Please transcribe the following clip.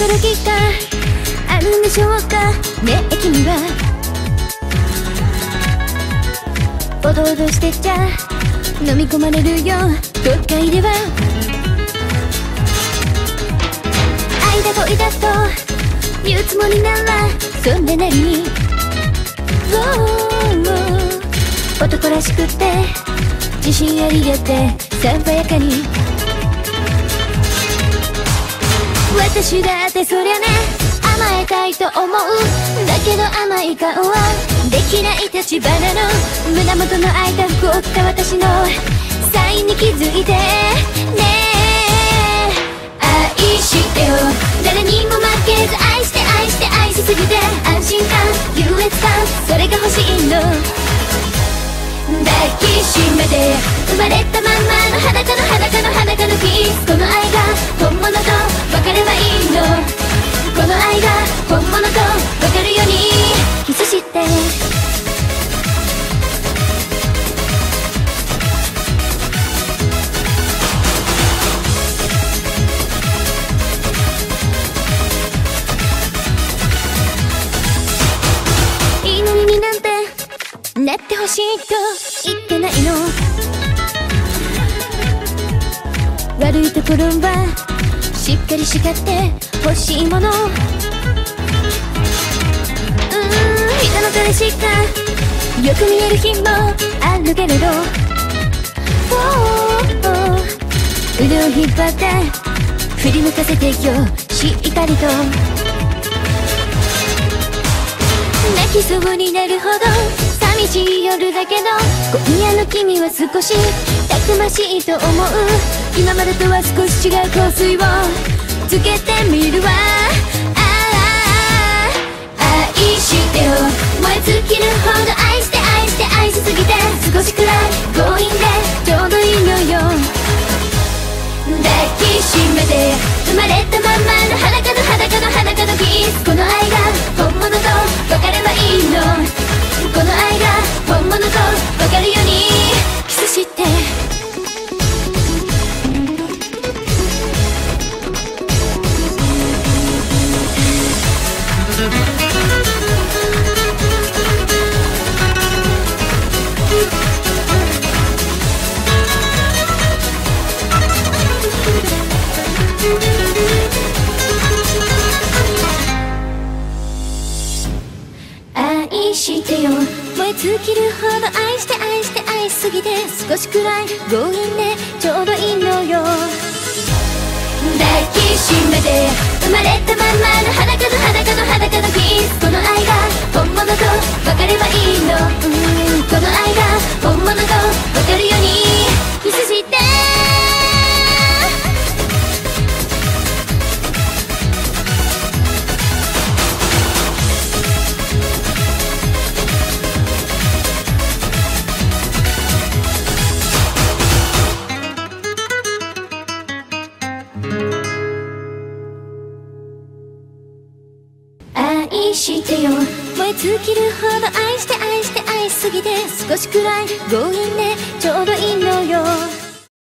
驚きがあるんでしょうかねえ君は。おどおどしてちゃ飲み込まれるよ都会では。愛だ恋だと言うつもりならそれなりに男らしくて自信ありげて爽やかに。私だってそりゃね甘えたいと思う。だけど甘い顔はできない立場なの。胸元の開いた服を着た私のサインに気づいてねえ。愛してよ誰にも負けず愛して愛して愛しすぎて安心感優越感それが欲しいの。抱きしめて生まれたまんまの裸の裸の裸のキス。この愛が本物と分かればいいの。この愛が本物と分かるようにキスしていいのになんてなってほしいと言ってないの。悪いところはしっかり叱って欲しいもの。人の彼しかよく見える日もあるけれど腕を引っ張って振り向かせてよしっかりと。泣きそうになるほど寂しい夜だけど今夜の君は少したくましいと思う。今までとは少し違う香水をつけてみるわ。愛してよ燃え尽きるほど愛して愛して愛しすぎて少しくらい強引でちょうどいいのよ。抱きしめて生まれたまんまの裸の裸の裸のキス。この愛が本物と分かればいいの。この愛が本物と分かるようにキスして愛してよ燃え尽きるほど愛して愛して愛しすぎて少しくらい強引でちょうどいいのよ。抱きしめて生まれたまんまの裸の裸の裸のキス。この愛が本物と分かればいいの。この愛が本物と分かるようにキスして愛してよ燃え尽きるほど愛して愛して愛しすぎて少しくらい強引でちょうどいい